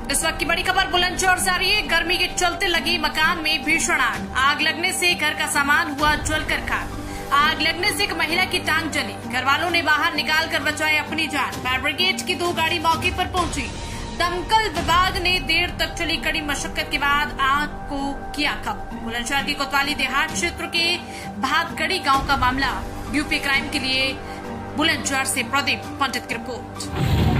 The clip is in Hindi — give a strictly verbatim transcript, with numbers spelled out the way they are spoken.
इस वक्त की बड़ी खबर बुलंदशहर से आ रही है। गर्मी के चलते लगी मकान में भीषण आग आग लगने से घर का सामान हुआ जलकर खाक। आग लगने से एक महिला की टांग जली। घर वालों ने बाहर निकाल कर बचाई अपनी जान। फायर ब्रिगेड की दो गाड़ी मौके पर पहुंची। दमकल विभाग ने देर तक चली कड़ी मशक्कत के बाद आग को किया काबू। बुलंदशहर की कोतवाली देहात क्षेत्र के भातगढ़ी गांव का मामला। यूपी क्राइम के लिए बुलंदशहर से प्रदीप पंडित की रिपोर्ट।